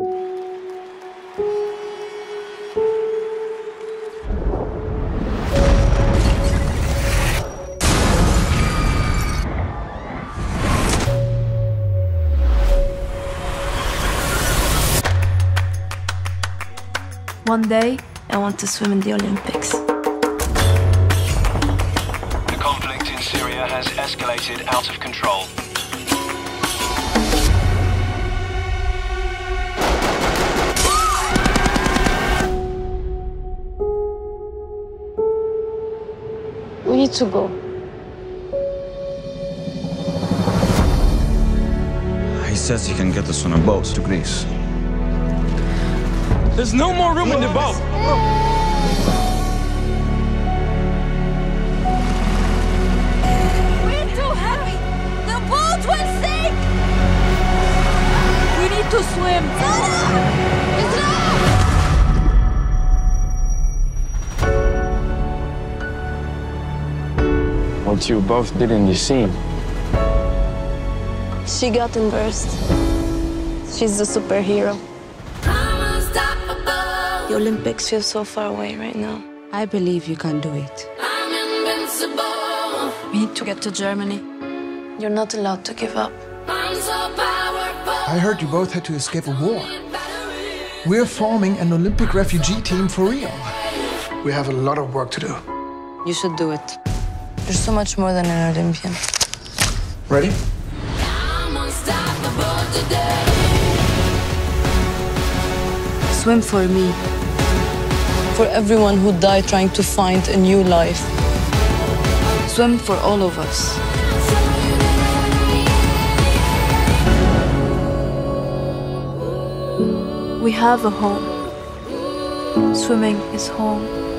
One day, I want to swim in the Olympics. The conflict in Syria has escalated out of control. We need to go. He says he can get us on a boat to Greece. There's no more room in the boat! We're too heavy! The boat will sink! We need to swim. What you both did in the scene. She got embarrassed. She's the superhero. The Olympics feel so far away right now. I believe you can do it. We need to get to Germany. You're not allowed to give up. I heard you both had to escape a war. We're forming an Olympic refugee team for Rio. We have a lot of work to do. You should do it. You're so much more than an Olympian. Ready? Swim for me. For everyone who died trying to find a new life. Swim for all of us. We have a home. Swimming is home.